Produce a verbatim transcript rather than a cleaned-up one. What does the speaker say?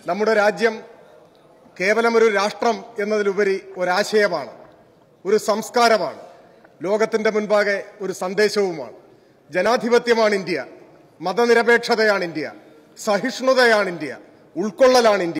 നമ്മുടെ രാജ്യം കേവലം ഒരു രാഷ്ട്രം എന്നതിലുപരി ഒരാശയമാണ്, ഒരു സംസ്കാരമാണ്, ലോകത്തിന്റെ മുൻപാകെ ഒരു സന്ദേശവുമാണ്. ജനാധിപത്യമാണ് ഇന്ത്യ, മതനിരപേക്ഷതയാണ് ഇന്ത്യ, സഹിഷ്ണുതയാണ് ഇന്ത്യ, ഉൾക്കൊള്ളലാണ് ഇന്ത്യ.